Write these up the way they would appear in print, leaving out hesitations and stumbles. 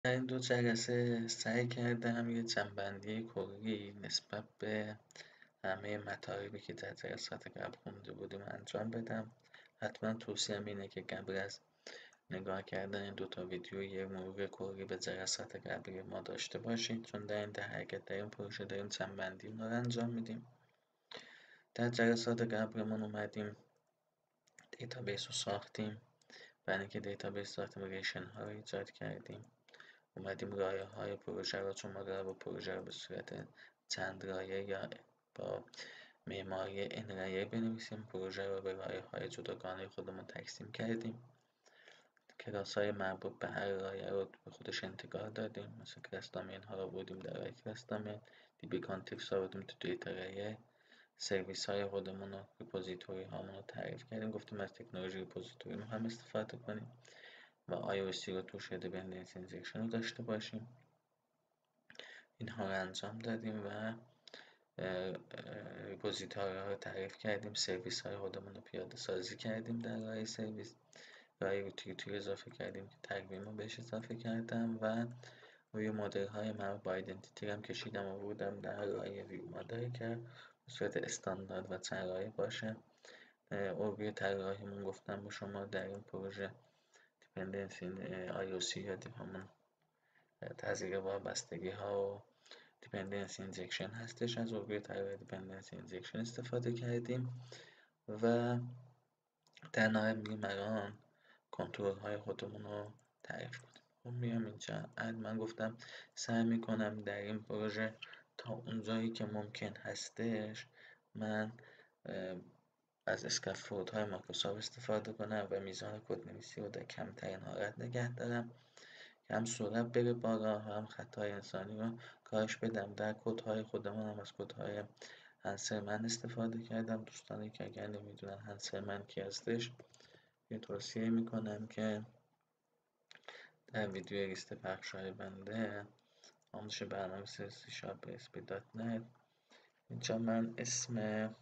در این 2 جلسه سعی کردم یه جمع‌بندی کلی نسبت به همه مطالبی که در جلسات قبل خونده بودیم انجام بدم. حتما توصیه‌ام اینه که قبل از نگاه کردن این 2 تا ویدیو یه مرور کلی به جلسات قبلی ما داشته باشید، چون در این حرکت در این پروژه داریم جمع‌بندی اونا رو انجام میدیم. در جلسات قبلمون اومدیم دیتابیس رو ساختیم. برای اینکه دیتابیس ساختیم ریلیشن ها رو ایجاد کردیم. اومدیم لایه‌های پروژه رو، چون ما قرار بود پروژه رو به صورت چند لایه یا با معماری n لایه‌ای بنویسیم. پروژه رو به لایه‌های جداگانه خودمون تقسیم کردیم. کلاس‌های مربوط به هر لایه رو به خودش انتقال دادیم. مثل کلاس دامین ها رو بردیم در لایه کلاس دامین، دیبی کانتکست رو بردیم تو دیتا لایه، سرویس های خودمون رو، ریپوزیتوری هامون رو تعریف کردیم. گفتیم از تکنولوژی ریپوزیتوری ما هم استفاده کنیم و IOC رو توش دیپندنسی اینجکشن رو داشته باشیم. اینها رو انجام دادیم و ریپوزیتوری ها رو تعریف کردیم. سرویس های خودمون رو پیاده سازی کردیم در لایه سرویس. لایه یوتیلیتی رو اضافه کردیم که تقویم رو بهش اضافه کردم و روی مدل های مربوط با ایدنتیتی هم کشیدم و بردم در لایه ویو مدل که به صورت استاندارد و چند لایه باشه. روی طراحیمون گفتم به شما در این پروژه دیپندنسی IOC یا همون تزریق وابستگی ها و دیپندنسی اینجکشن هستش. از الگوی طراحی دیپندنسی اینجکشن استفاده کردیم و در نهایت میگیم الان کنترل های خودمون رو تعریف کنیم. خب میام اینجا من گفتم سعی میکنم در این پروژه تا اونجایی که ممکن هستش من از اسکافولد های مایکروسافت استفاده کنم و میزان کدنویسی رو در کمترین حالت نگه دارم که هم سرعت بره بالا، هم خطای انسانی رو کاهش بدم. در کدهای خودمون هم از کدهای هنسرمن استفاده کردم. دوستانی که اگر نمیدونن هنسرمن کی هستش یه توصیه میکنم که در ویدیو لیست پخش های بنده آموزش برنامه‌نویسی سی شارپ اسپی دات نت اینجا من اسم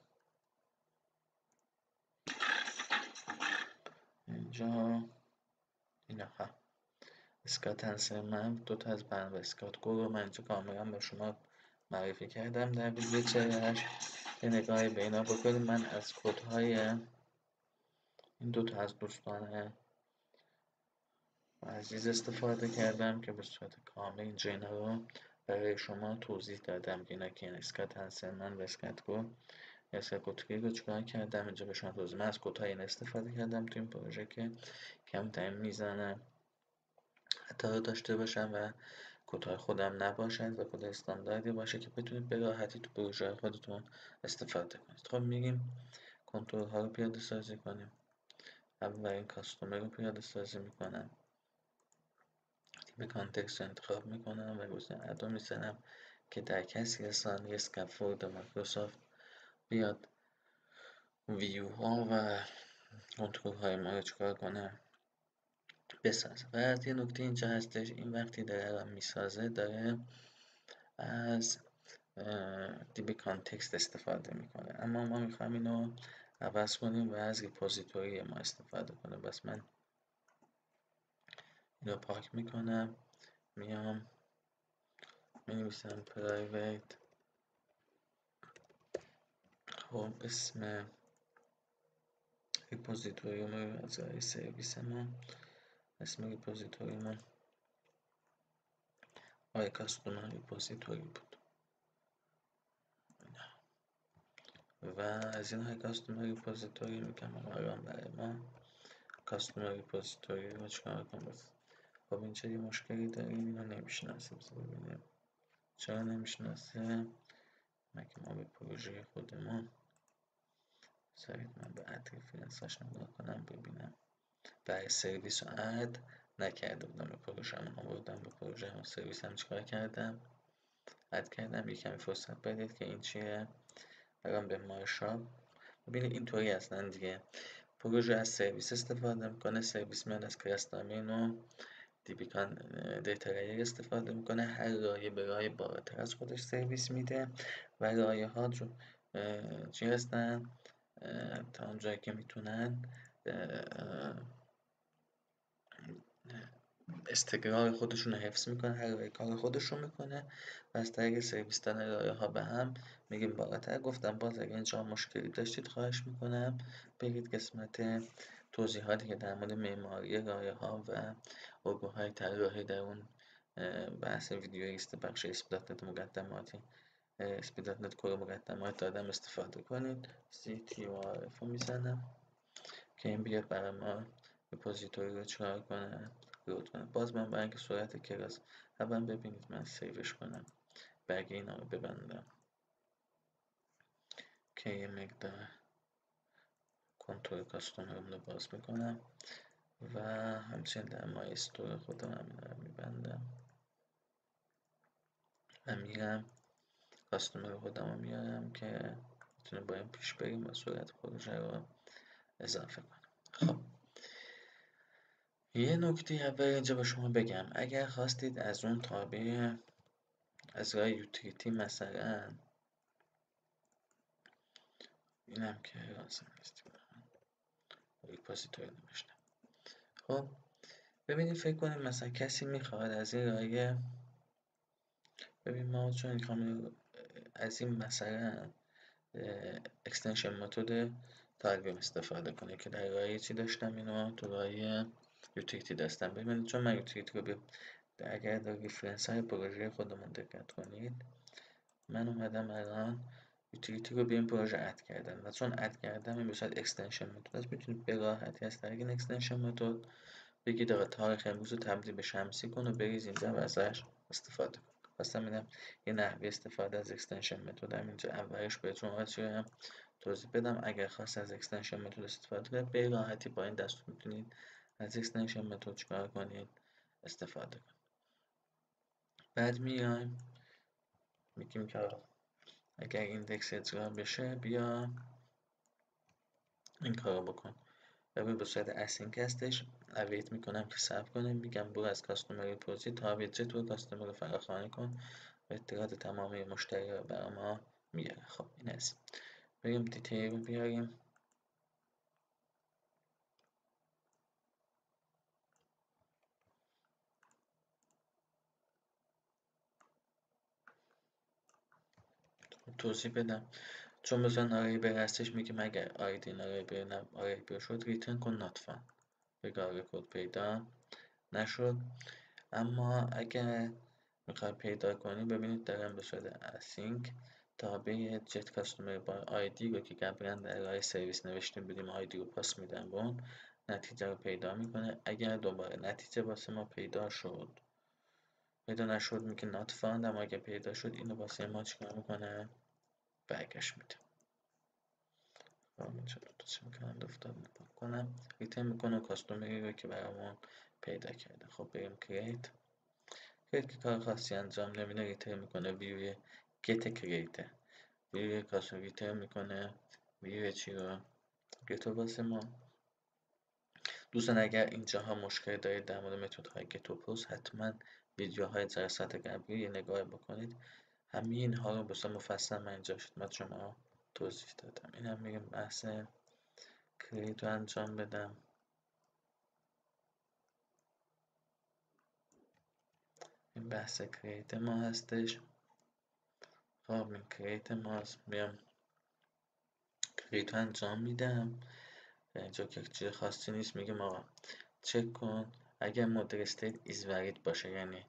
اینجا اینها اسکات هنسرمن 2 تا از برنامه اسکات گو رو من اینجا کاملا به شما معرفی کردم در ویدیو 48. یه نگاهی به اینا بکنید. من از کدهای این 2 تا از دوستان عزیز استفاده کردم که به صورت کامل اینجا اینا رو برای شما توضیح دادم که اینا که اسکات هنسرمن و اسکات گو اسکات گو رو چیکار کردم اینجا به شما توضیح. من از کدهای این استفاده کردم تو این پروژه که کمترین میزنم خطا رو داشته باشم و کدهای خودم نباشد و کد استانداردی باشه که بتونید به راحتی تو پروژه خودتون استفاده کنید. خب میگیم کنترل ها رو پیاده سازی کنیم. اولین کاستومر رو پیاده سازی میکنم، به کانتکست انتخاب میکنم و گزینه اد رو میزنم که در کسی ثانیه اسکافولد مایکروسافت بیاد ویو ها و کنترل های ما رو چیکار کنه بسازه. و از یه نکته اینجا هستش، این وقتی داره الان میسازه داره از دیبی کانتکست استفاده میکنه، اما ما میخوایم اینو عوض کنیم و از ریپوزیتوری ما استفاده کنیم. بس من اینو پاک میکنم، میام مینویسم پرایوت. خب اسم ریپوزیتوری ما از سرویس ما، اسم ریپوزیتوری ما کاستومر ریپوزیتوری بود و از این های کاستومر ریپوزیتوری میگم الان برای ما کاستومر ریپوزیتوری رو چیکار کنم. خب اینجا یه مشکلی داریم، اینو نمیشناسه. ببینیم چرا نمیشناسه. مگه ما به پروژه خودمون سریع من به اد ریفرنساش نگاه کنم ببینم. برای سرویس رو اد نکرده بودم به پروژه هم آوردم به پروژه هم سرویس هم چیکار کردم اد کردم. یک کمی فرصت بدید که این چیه. برام به مارشال ببینید اینطوری اصلا دیگه پروژه از سرویس استفاده میکنه. سرویس میاد از کلاس دامین و دیبیکان دیتا لایر استفاده میکنه. هر لایه به لایه بالاتر از خودش سرویس میده و لایه ها چی هستن تا اونجایی که میتونن استقرار خودشون رو حفظ میکنه، هر ارائه کار خودشون میکنه و از طریق سرویس دادن ارائه ها به هم میگیم بالاتر. گفتم باز اگه اینجا مشکلی داشتید خواهش میکنم برید قسمت توضیحاتی که در مورد معماری ارائه ها و الگوهای طراحی در اون بحث ویدیویی است بخش اسپیدات مقدماتی اسپیدات کور مقدمات دادم استفاده کنید. CTRF رو میزنم که این بیاد برای ما رپوزیتوری رو چکار کنه، لود کنه. باز من برای اینکه سرعت کلاس اول ببینید من سیوش کنم، برگ اینا رو ببندم که یه مقدار کنترل کاستومرم رو باز میکنم و همچنین در مای استور خودم هم رو میبندم و میرم کاستومر خودم رو میارم که میتونه با این پیش بریم و سرعت پروژه رو اضافه کنم. خب یه نکته اول اینجا به شما بگم، اگر خواستید از اون تابع از راه یوتیلیتی مثلا اینم که لازم نیست ریپوزیتوری نوشتم. خب ببینید فکر کنید مثلا کسی میخواد از این راه، ببین ما چون میخوام از این مثلا اکستنشن متد تالویم استفاده کنه که در راه چی داشتم اینو تو راه یوتیلیتی داشتم. ببینید چون من یوتیلیتی رو اگر در ریفرنس های پروژه خودمون دقت کنید من اومدم الان یوتیلیتی رو به این پروژه اد کردم و چون اد کردم این بسید اکستنشن متد است. میتونید به راحتی از طریق این اکستنشن متد بگید آقا تاریخ امروز رو تبدیل به شمسی کن و بریز اینجا و ازش استفاده کن. خواستم اینم یه نحوی استفاده از اکستنشن متد هم اینجا اولش بهتون هم توضیح بدم. اگر خواست از اکستنشن متد استفاده کنید به راحتی با این دستور میتونید از اکستنشن متد چیکار کنید استفاده کنید. بعد میایم میگیم که اگر ایندکس اجرا بشه بیا این کارو بکن. ببین به صورت اسینک هستش، اویت میکنم که صبر کنیم، میگم برو از کاستومر ریپوزی تا ویدجت تو کاستومر رو فراخوانی کن و اطلاعات تمامی مشتری رو برای ما میاره. خب این است. بریم دیتیل رو بیاریم. توضیح بدم چون مثلا آریبر هستش میگیم اگر آیدی آریبر شد ریترن کن ناتفان بگه آره کد پیدا نشد. اما اگر میخوای پیدا کنی ببینید دارم به صورت اسینک تابع جت کاستومر با آیدی رو که قبلا در ارائه سرویس نوشتیم بودیم آیدی رو پاس میدم به اون نتیجه رو پیدا میکنه. اگر دوباره نتیجه واسه ما پیدا نشد میگه نات فاند، اما اگه پیدا شد اینو واسه ما چیکار میکنه برگشت میده. اینجا تو چی میکنم دفتر کنم ریترن میکنه کاستومری رو که برامون پیدا کرده. خب بریم کریت که کار خاصی انجام نمیده ریترن میکنه ویوی گت کریت ویوی کاستومر ریترن میکنه ویوی چی رو گت واسه ما. دوستان اگر اینجاها مشکل دارید در مورد متدهای گت و پست حتما ویدیوهای جلسات قبلی یه نگاه بکنید. همین ها رو بسیار مفصل من اینجا خدمت شما توضیح دادم. این هم میگم بحث کریت رو انجام بدم. این بحث کریت ما هستش. خب این کریت ماست. میام کریت رو انجام میدم. اینجا که چیز خاصی نیست میگم آقا چک کن اگر مدل استیت ایز ورید باشه، یعنی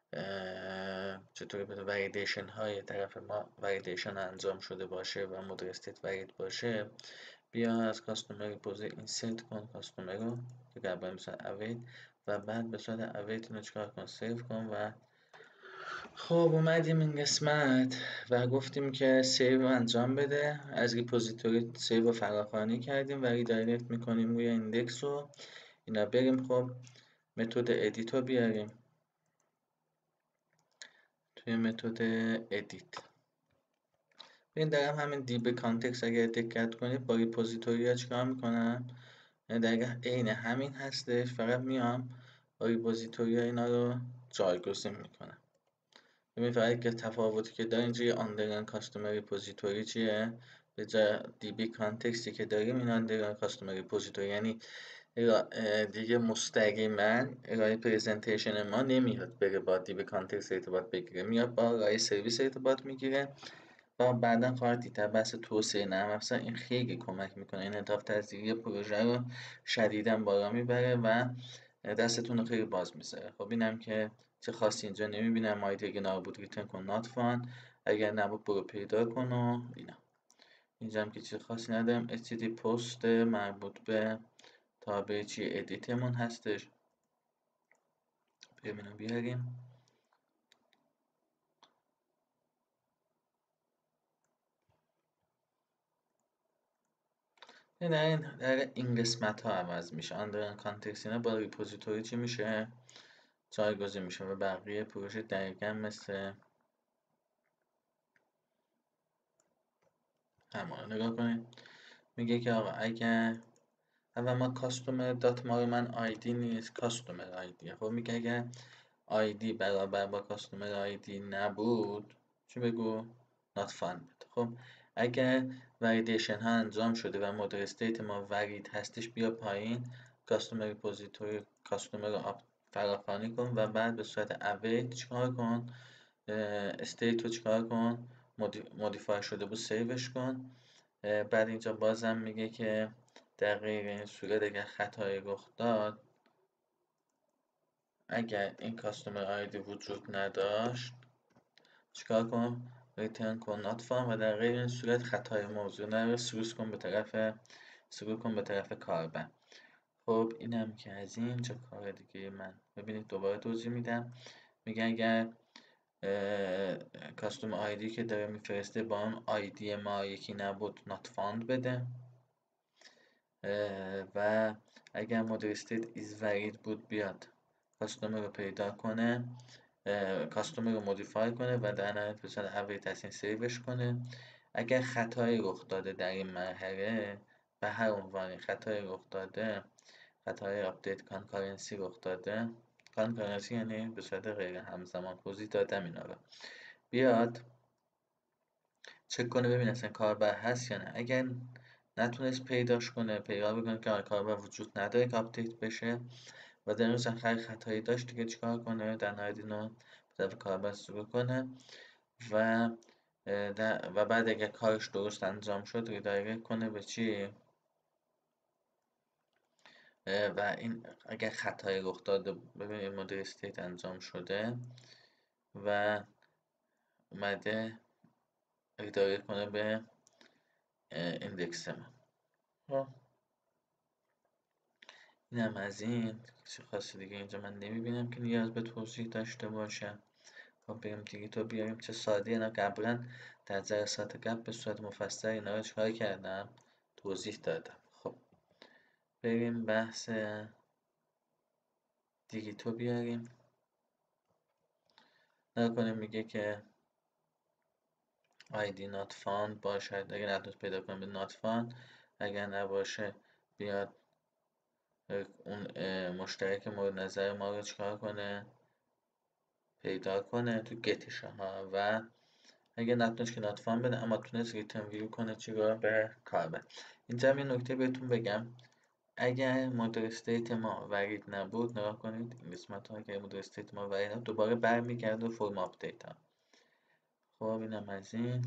چطوری بده وریدیشن های طرف ما وریدیشن انجام شده باشه و مدل استیت ورید باشه بیا از کاستومر ریپوزی اینسرت کن کاستومر رو که قبلا مثلا اویت و بعد به صورت اویت اینو چکار کن سیو کن. و خب اومدیم این قسمت و گفتیم که سیو انجام بده، از ریپوزیتوری سیو رو فراخوانی کردیم و ریدایرکت میکنیم روی ایندکس رو اینا بریم. خب متد ادیت رو بیاریم توی متد ادیت. ببین دارم همین دیب کانتکست اگر دقت کنید با ریپوزیتوری ها چیکار میکنم، یعنی دقیقا عین همین هستش فقط میام با ریپوزیتوری ها اینا رو جایگزین میکنم. ببین فقط که تفاوتی که داره اینجا یه آندرلاین کاستومر ریپوزیتوری چیه به جای دی بی کانتکستی که داریم این آندرلاین کاستومر ریپوزیتوری، یعنی دیگه مستقیما ارائه پریزنتیشن ما نمیاد بره با دیو کانتکست ارتباط بگیره، میاد با ارائه سرویس ارتباط میگیره و بعدا خواهد دید در بحث توسعه نرم افزار این خیلی کمک میکنه، این انعطاف پذیری پروژه رو شدیدا بالا میبره و دستتون رو خیلی باز میذاره. خب اینم که چه خاصی اینجا نمیبینم. آیدی اگه نابود ریتن کن نات فان، اگر نبود برو پیدا کن و اینا. اینجا هم که چیز خاصی ندارم. استیدی پست مربوط به تابع چی ادیتمون هستش، ببینم بیاریم. در این قسمت ها عوض میشه. اندر کانتکست اینا با ریپوزیتوری چی میشه؟ جایگزین میشه و بقیه پروژه دقیقا مثل همون نگاه کنید. میگه که آقا اگر اول ما کاستومر دات ما رو من آیدی نیست، کاستومر آیدی. خب میگه اگر آیدی برابر با کاستومر آیدی نبود چی بگو؟ not found. خب اگر ولیدیشن ها انجام شده و مدر استیت ما ولید هستش، بیا پایین کاستومر ریپوزیتوری کاستومر رو فراخوانی کن و بعد به صورت اویت چیکار کن؟ استیت رو چیکار کن؟ مودیفای شده بود سیوش کن. بعد اینجا بازم میگه که در غیر این صورت اگر خطایی رخ داد، اگر این کاستومر آیدی وجود نداشت چیکار کن؟ ریترن کن نات فاند و در غیر این صورت خطای موضوع نره سروع کن به طرف کاربر. خب اینم که از این. چه کار دیگه من ببینید دوباره توضیح میدم. میگه اگر کاستوم آیدی که داره میفرسته با اون آیدی ما یکی نبود نات فاند بده و اگر مدر استیت ایز ورید بود بیاد کاستومر رو پیدا کنه، کاستومر رو مودیفای کنه و در نهایت به صورت اولی تصمیم سیوش کنه. اگر خطایی رخ داده در این مرحله، به هر عنوان خطایی رخ داده، خطای آپدیت کانکارنسی رخ داده، کانکارنسی یعنی به صورت غیر همزمان، توضیح دادم اینا رو، بیاد چک کنه ببین اصلا کاربر هست یا نه. اگر نتونست پیداش کنه، پیدا بکنه که کاربر وجود نداره که آپدیت بشه و در روز آخر خطایی داشت دیگه چیکار کنه؟ در نهایت اینو به طرف کاربر سرو کنه و و بعد اگر کارش درست انجام شد ریدایرکت کنه به چی؟ و این اگر خطایی رخ داده، ببینید مدر استیت انجام شده و اومده ریدایرکت کنه به ایندکس ما. اینم از این. چیز خاصی دیگه اینجا من نمیبینم که نیاز به توضیح داشته باشه. خب بریم دیگیتو بیاریم. چه ساده اینا قبلا در جلسات قبل به صورت مفصل اینا رو چکار کردم؟ توضیح دادم. خب بریم بحث دیگیتو بیاریم. نکنیم میگه که ID not found باشد، اگر نتونست پیدا کنیم به not found، اگر نباشه بیاد اون مشترک مورد نظر ما رو چکار کنه؟ پیدا کنه تو گتش ها و اگه نتونست که not found بده اما تونست ریترن ویو کنه چی رو؟ به کاربر. اینجا یه نکته بهتون بگم، اگر مدر استیت ما ورید نبود، نگاه کنید این قسمت ها، اگر مدر استیت ما ورید نبود دوباره برمیگرده فرم آپدیت ها. خب اینم از این.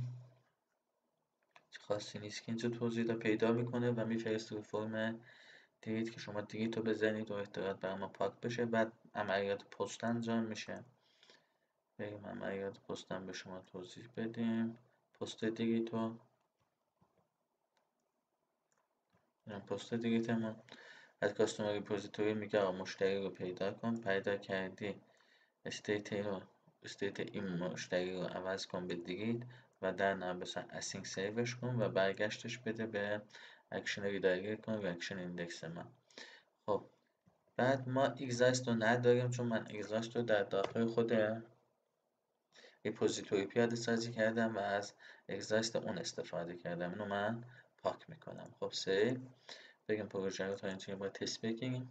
خاصی نیست که اینجا توضیح دا پیدا میکنه و میفرسته رو فرم دیلیت که شما دیلیت رو بزنید و احتمالات بر ما پاک بشه. بعد عملیات پست انجام میشه. بریم عملیات پست هم به شما توضیح بدیم. پست دیلیت رو، پست دیلیت ما از کاستومر ریپوزیتوری میگه آقا مشتری رو پیدا کن، پیدا کردی استیت این مشتری رو عوض کن به دیلیت و در نهایت مثلا اسینک سیوش کن و برگشتش بده به اکشن ریدایرکت کن و اکشن ایندکس ما. خب بعد ما اگزاست رو نداریم چون من اگزاست رو در داخل خود ریپوزیتوری پیاده سازی کردم و از اگزاست اون استفاده کردم. اینو من پاک میکنم. خب سیو بگیم پروژه رو تا اینجا باید تست بگیریم.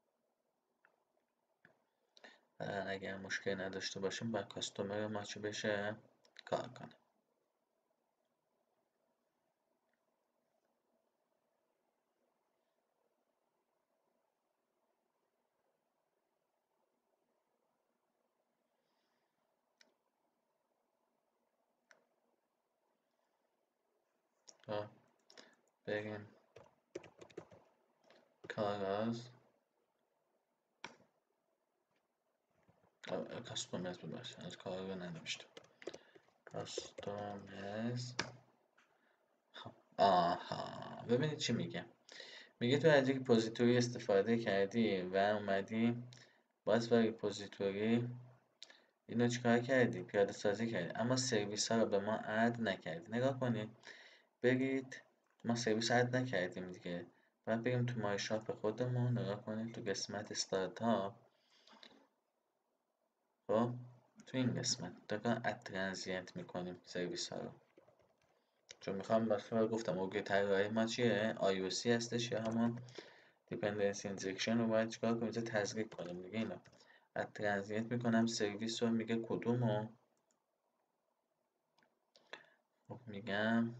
اگر مشکل نداشته باشیم باید کاستومر ما چی بشه؟ کار کنه. خب بریم کاراز کاستومرز بود باشه، از کارا رو ننوشتم. کاستومرز. آها ببینید چی میگه. میگه تو از یک ریپوزیتوری استفاده کردی و اومدی باز با ریپوزیتوری اینو چیکار کردی؟ پیاده سازی کردی، اما سرویس ها رو به ما اد نکردی. نگاه کنید، برید، ما سرویس اد نکردیم دیگه، باید بریم تو مای شاپ خودمون. نگاه کنید تو قسمت استارتاپ، خب تو این قسمت دقیقا اد ترانزینت میکنیم سرویس ها رو، چون میخوام مثلا گفتم اوگه طراحی ما چیه؟ iOS هستش یا همون دیپندنسی اینجکشن رو باید چیکار کنیم؟ اینجا تزریق کنیم دیگه. اینا اد ترانزینت میکنم سرویس رو، میگه کدومو؟ خب میگم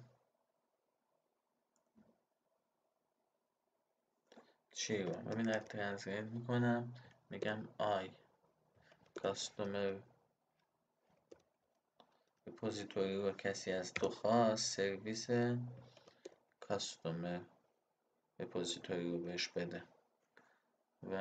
چی رو؟ ببین اد ترانزینت میکنم، میگم آی کاستومر ریپوزیتوری رو کسی از تو خواست، سرویس کاستومر ریپوزیتوری رو بهش بده و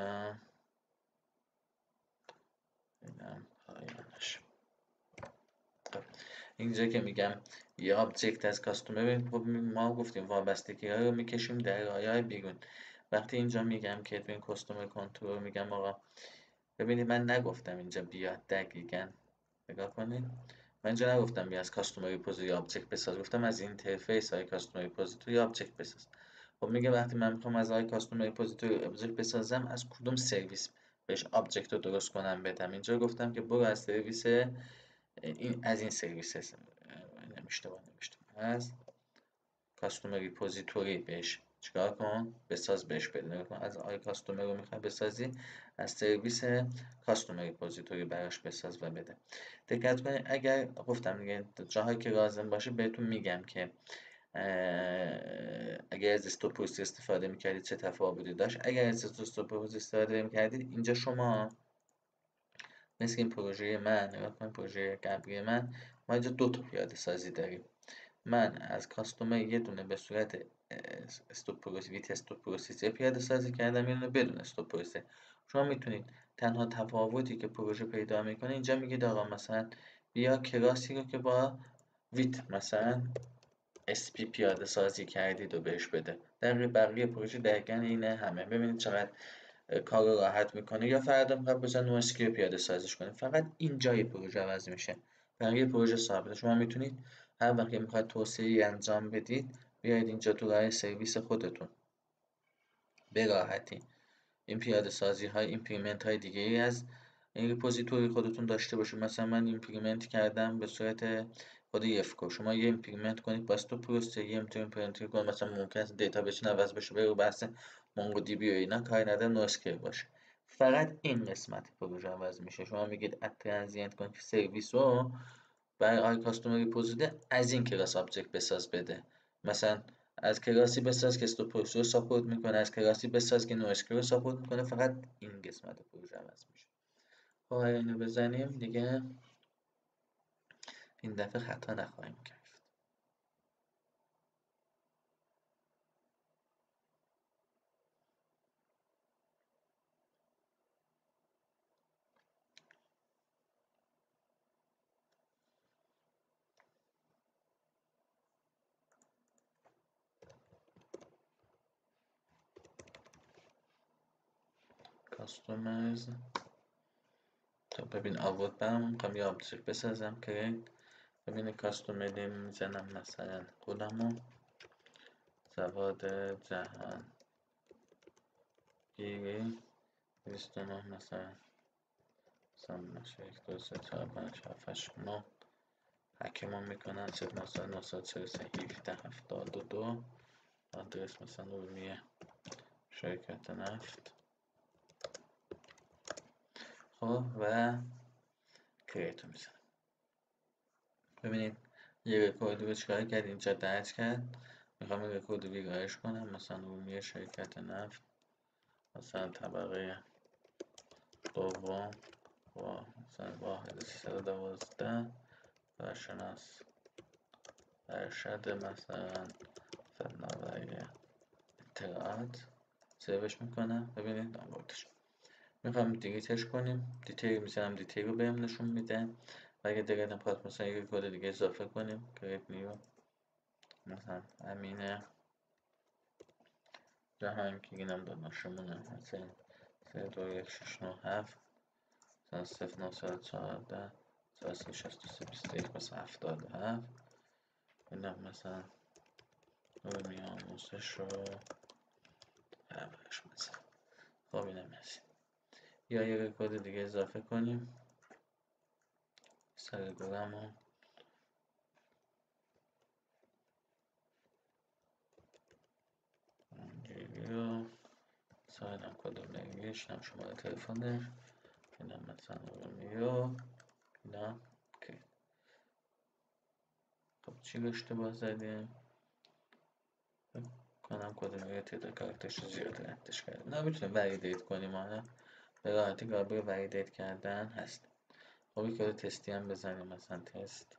اینم پایانش. خب اینجا که میگم یه آبجکت از کاستومر، خب ما گفتیم وابستگی ها رو میکشیم در رعایای بیرون. وقتی اینجا میگم که تو این کاستومر کنترل میگم آقا ببینید من نگفتم اینجا بیاد دقیقاً، نگاه کنید من اینجا نگفتم بیا از کاستومر ریپوزیتوری آبجکت بساز، گفتم از اینترفیس های کاستومر ریپوزیتوری آبجکت بساز. خب میگه وقتی من میخوام از های کاستومر ریپوزیتوری آبجکت بسازم، از کدوم سرویس بهش آبجکت رو درست کنم بدم. اینجا گفتم که برو از سرویس از این سرویس اشتباه نوشتم، از کاستومر ریپوزیتوری بهش چیکار کن؟ بساز بهش بده. از آی کاستومر رو میخوای بسازی، از سرویس کاستومر ریپوزیتوری براش بساز و بده. دقت کنید اگر گفتم دیگه جاهایی که لازم باشه بهتون میگم که اگر از استوپوس استفاده میکردید چه تفاوتی داشت. اگر از استوپوس استفاده میکردید اینجا شما مثل این پروژه من، نگاه کنید پروژه قبلی من، ما اینجا دو تا پیاده سازی داریم. من از کاستومر یه دونه به صورت استوب پروسس ویت استوب پروسس پیاده سازی کردم، یه دونه بدون استوب پروسس. شما میتونید تنها تفاوتی که پروژه پیدا میکنه اینجا میگید آقا مثلا بیا کلاسی رو که با ویت مثلا SP پیاده سازی کردید و بهش بده. در بقیه پروژه دقیقا اینه همه. ببینید چقدر کار رو راحت میکنه. یا فردا میخواد بزن نو اسکیو پیاده سازیش کنه، فقط اینجای پروژه عوض میشه، بقیه پروژه ثابته. شما میتونید هر وقت که میخواید توسعه انجام بدید بیاید اینجا تو راه سرویس خودتون به راحتی این پیاده سازی های ایمپلیمنت های دیگه ای از این ریپوزیتوری خودتون داشته باشید. مثلا من ایمپلیمنت کردم به صورت خود یفکو، شما یه ایمپلیمنت کنید باز تو پروسه یه ایمپلیمنت کنید، مثلا ممکن است دیتا بیس عوض بشه بره بحث مونگو دی بی و اینا کاری نداره، نو اسکیل باشه، فقط این قسمت پروژه عوض میشه. شما میگید اد ترانزینت کنید که سرویس رو برای آی کاستومر ریپوزیتوری از این کلاس آبجکت بساز بده، مثلا از کلاسی بساز که استوپوس رو ساپورت میکنه، از کلاسی بساز که نو اسکیل رو ساپورت میکنه، فقط این قسمت پروژه عوض میشه. خب اگر اینو بزنیم دیگه این دفعه خطا نخواهیم کرد. کاستومرز، خب ببین آورد برام میخوام یه آبجکت بسازم که ببین کاستومر میزنم مثلا خودمو سواد جهان گیری 29 مثلا باشه 1 2 3 4 5 6 7 8 9 حکمون میکنن 0943 1772 آدرس مثلا رومیه شرکت نفت. خب و کریتو میزنم. ببینید یه رکورد رو چیکار کرد اینجا درج کرد. میخوام این رکورد رو ویرایش کنم، مثلا رومیه شرکت نفت مثلا طبقه دوم با مثلا واحد 312 کارشناس ارشد مثلا فناوری اطلاعات سیوش میکنم. ببینید آوردش. میخوام دیلیتش کنیم. دیتیل میزنم، دیتیل رو بهم نشون میده. و اگه دلتون خواست مثلا یک کد دیگه اضافه کنیم، کریت نیو مثلا امینه جهانگیر اینم دانشمونه مثلا 021697 مثلا 0914 363 مثلا 77 اینم مثلا علومی آموزش رو پرورش مثلا. خب اینم هست. یا یک کد دیگه اضافه کنیم. سرگرم رو اینجوری رو سایدم کد ملیش نم شماره تلفنش اینم مثلا علومی رو اینا که خب چی اشتباه زدیم کنم کد ملی تعداد کاراکترش زیاده ردش کردیم. نه میتونیم ولیدیت کنیم. آره به راحتی قابل ولیدیت کردن هست. خب یک کد تستی هم بزنیم مثلا تست.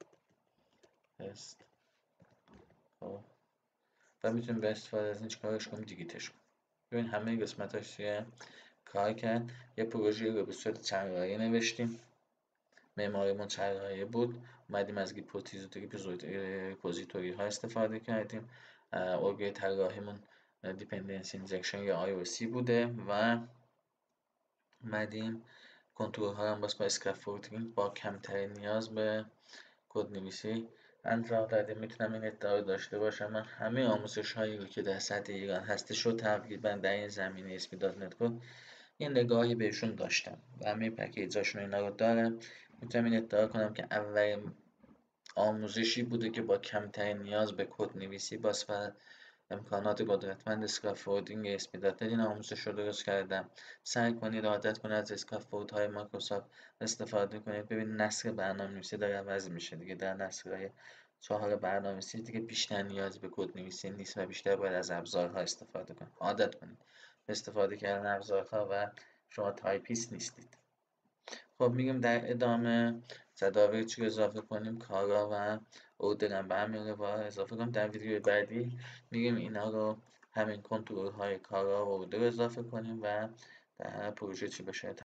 خب و میتونیم به استفاده از این چیکارش کنیم، دیگیتش کنیم. ببین همه قسمتاش چیه کار کرد. یه پروژه رو به صورت چند رایه نوشتیم. معماریمون چند رایه بود. اومدیم از ریپوزیتوری ها استفاده کردیم. الگوی طراحیمون دیپندنسی اینجکشن یا IOC بوده و اومدیم کنترل ها هم با اسکافولدینگ با کمترین نیاز به کدنویسی انجام دادیم. میتونم این ادعا داشته باشم من همه آموزش هایی رو که در سطح ایران هستش رو تقریبا در این زمینه اسپی دات نت کد یه نگاهی بهشون داشتم و همه پکیجاشون اینا رو دارم. میتونم این ادعا کنم که اولین آموزشی بوده که با کمترین نیاز به کدنویسی با امکانات قدرتمند اسکافولدینگ اسپی دات نت این آموزش رو درست کردم. سعی کنید عادت کنید از اسکافولد های مایکروسافت استفاده کنید. ببین نسل برنامه‌نویسی داره عوض میشه دیگه. در نسل‌های 4 برنامه‌نویسی دیگه بیشتر نیاز به کدنویسی نیست و بیشتر باید از ابزارها استفاده کنید. عادت کنید به استفاده کردن ابزارها و شما تایپیست نیستید. خب میگیم در ادامه تداویر چی اضافه کنیم، کارا و اوردرم به همین روال اضافه کنیم. در ویدیو بعدی میگیم اینا رو همین کنترل های کارا و اوردر اضافه کنیم و در پروژه چی بشه